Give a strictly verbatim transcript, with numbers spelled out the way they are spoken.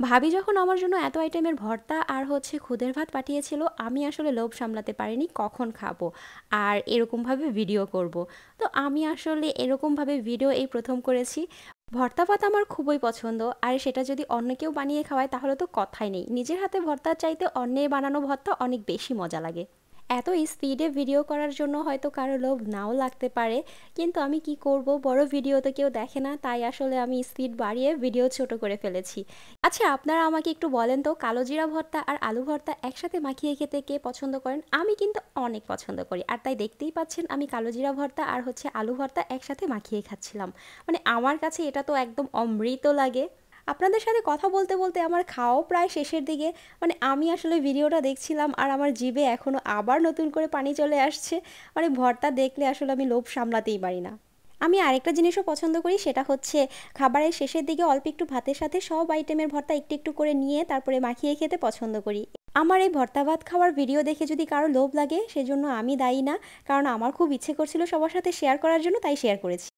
ভাবি যখন আমার জন্য এত আইটেমের ভর্তা আর হচ্ছে খুদের ভাত পাঠিয়েছিল, আমি আসলে লোভ সামলাতে পারিনি কখন খাবো আর এরকমভাবে ভিডিও করব। তো আমি আসলে এরকমভাবে ভিডিও এই প্রথম করেছি। ভর্তা ভাত আমার খুবই পছন্দ, আর সেটা যদি অন্য কেউ বানিয়ে খাওয়ায় তাহলে তো কথাই নেই। নিজের হাতে ভর্তার চাইতে অন্যের বানানো ভর্তা অনেক বেশি মজা লাগে। এত স্পিডে ভিডিও করার জন্য হয়তো কারো লোভ নাও লাগতে পারে, কিন্তু আমি কি করব, বড় ভিডিও তো কেউ দেখে না, তাই আসলে আমি স্পিড বাড়িয়ে ভিডিও ছোট করে ফেলেছি। আচ্ছা, আপনারা আমাকে একটু বলেন তো, কালো জিরা ভর্তা আর আলু ভর্তা একসাথে মাখিয়ে খেতে কে পছন্দ করেন? আমি কিন্তু অনেক পছন্দ করি, আর তাই দেখতেই পাচ্ছেন আমি কালো জিরা ভর্তা আর হচ্ছে আলু ভর্তা একসাথে মাখিয়ে খাচ্ছিলাম। মানে আমার কাছে এটা তো একদম অমৃত লাগে। আপনাদের সাথে কথা বলতে বলতে আমার খাওয়াও প্রায় শেষের দিকে। মানে আমি আসলে ভিডিওটা দেখছিলাম আর আমার জিভে এখনও আবার নতুন করে পানি চলে আসছে। মানে ভর্তা দেখলে আসলে আমি লোভ সামলাতেই পারি না। আমি আরেকটা জিনিসও পছন্দ করি, সেটা হচ্ছে খাবারের শেষের দিকে অল্প একটু ভাতের সাথে সব আইটেমের ভর্তা একটু একটু করে নিয়ে তারপরে মাখিয়ে খেতে পছন্দ করি। আমার এই ভর্তা ভাত খাওয়ার ভিডিও দেখে যদি কারো লোভ লাগে সেজন্য আমি দায়ী না, কারণ আমার খুব ইচ্ছে করছিল সবার সাথে শেয়ার করার জন্য, তাই শেয়ার করেছি।